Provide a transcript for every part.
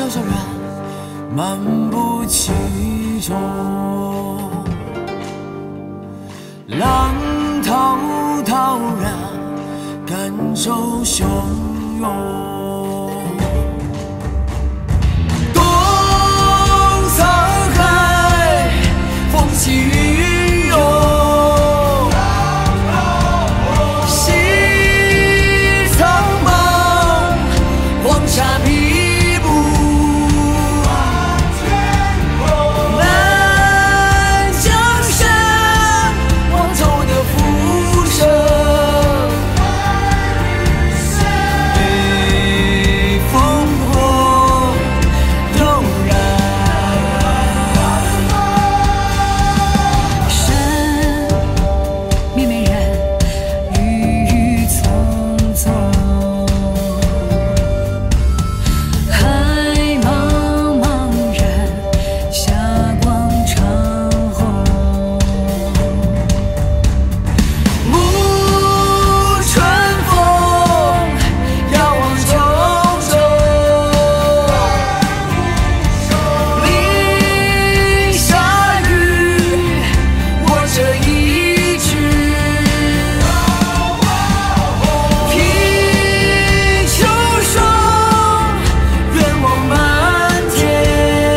萧萧然，漫步其中。浪滔滔然，感受汹涌。东沧海，风起云涌。西苍茫，黄沙密布。南江山，我走的浮生。北风破，悠然。 山绵绵然，郁郁葱葱。海茫茫然，霞光长虹。 暮春风，遥望九州。林下雨，我这一曲。披秋霜，愿望漫天。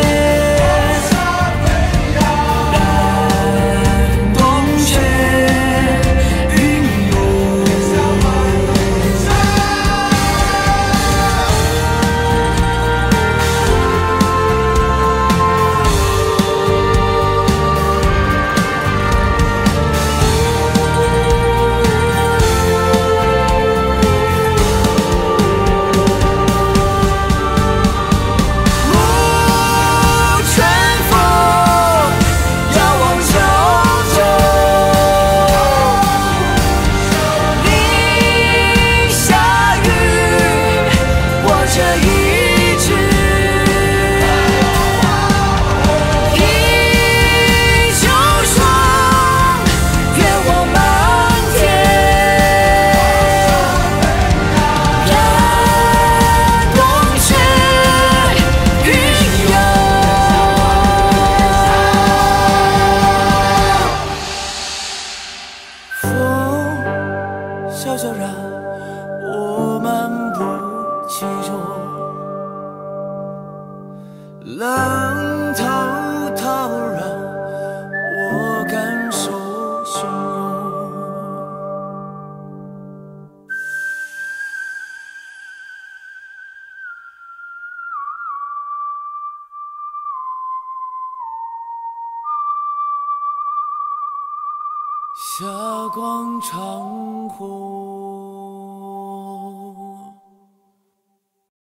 南冬雪，云涌。暮春风，遥望九州。林下雨，我这一曲。披秋霜，愿望漫天。南冬雪，云涌。风萧萧然，我漫步其中。浪滔滔然，我感受汹涌。霞光长虹。